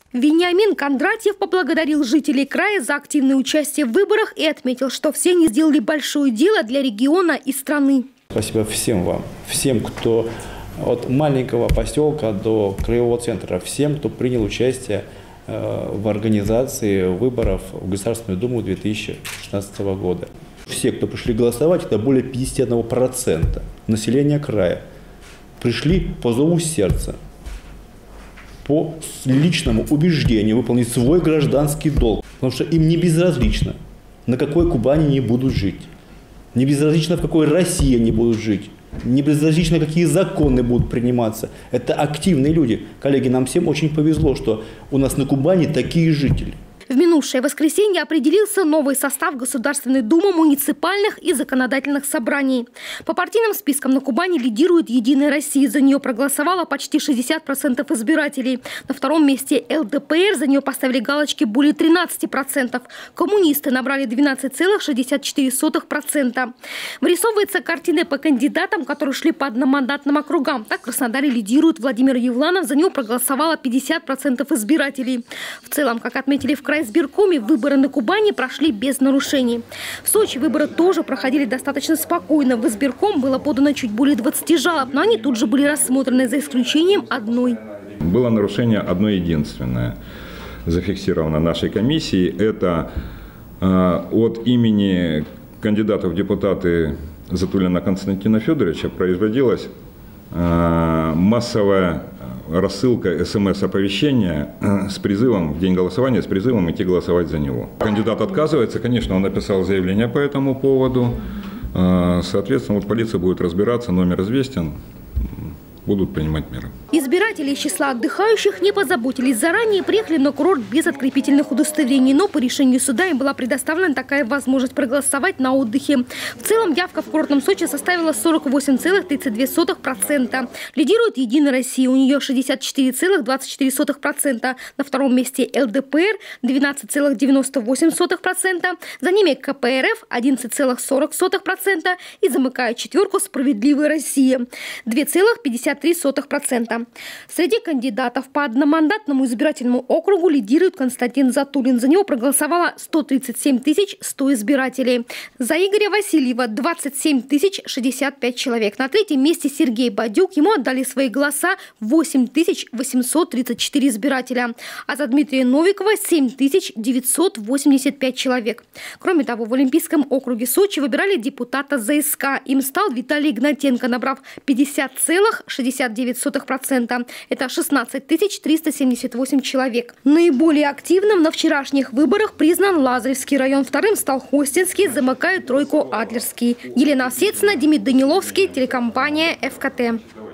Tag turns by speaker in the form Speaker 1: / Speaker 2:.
Speaker 1: Вениамин Кондратьев поблагодарил жителей края за активное участие в выборах и отметил, что все они сделали большое дело для региона и страны.
Speaker 2: Спасибо всем вам, всем, кто от маленького поселка до краевого центра, всем, кто принял участие в организации выборов в Государственную Думу 2016 года. Все, кто пришли голосовать, это более 51% населения края, пришли по зову сердца, по личному убеждению выполнить свой гражданский долг, потому что им не безразлично, на какой Кубани они будут жить, не безразлично, в какой России они будут жить, не безразлично, какие законы будут приниматься. Это активные люди. Коллеги, нам всем очень повезло, что у нас на Кубани такие жители.
Speaker 1: В минувшее воскресенье определился новый состав Государственной Думы, муниципальных и законодательных собраний. По партийным спискам на Кубани лидирует «Единая Россия». За нее проголосовало почти 60% избирателей. На втором месте ЛДПР. За нее поставили галочки более 13%. Коммунисты набрали 12,64%. Вырисовывается картина по кандидатам, которые шли по одномандатным округам. Так в Краснодаре лидирует Владимир Евланов. За него проголосовало 50% избирателей. В целом, как отметили в Крайизбиркоме, выборы на Кубани прошли без нарушений. В Сочи выборы тоже проходили достаточно спокойно. В избирком было подано чуть более 20 жалоб, но они тут же были рассмотрены, за исключением одной.
Speaker 3: Было нарушение одно единственное, зафиксировано нашей комиссией. Это от имени кандидата в депутаты Затулина Константина Федоровича производилась массовая рассылка СМС-оповещения с призывом в день голосования, с призывом идти голосовать за него. Кандидат отказывается, конечно, он написал заявление по этому поводу. Соответственно, полиция будет разбираться, номер известен, будут принимать меры.
Speaker 1: Избиратели из числа отдыхающих не позаботились заранее, приехали на курорт без открепительных удостоверений, но по решению суда им была предоставлена такая возможность проголосовать на отдыхе. В целом явка в курортном Сочи составила 48,32%. Лидирует «Единая Россия», у нее 64,24%. На втором месте ЛДПР 12,98%. За ними КПРФ 11,40%. И замыкает четверку «Справедливая Россия» 2,53%. Среди кандидатов по одномандатному избирательному округу лидирует Константин Затулин. За него проголосовало 137 100 избирателей. За Игоря Васильева 27 065 человек. На третьем месте Сергей Бадюк. Ему отдали свои голоса 8 834 избирателя. А за Дмитрия Новикова 7 985 человек. Кроме того, в Олимпийском округе Сочи выбирали депутата ЗСК. Им стал Виталий Игнатенко, набрав 50,69%. Это 16 378 человек. Наиболее активным на вчерашних выборах признан Лазаревский район. Вторым стал Хостинский, замыкает тройку Адлерский. Елена Овсецина, Демид Даниловский, телекомпания ФКТ.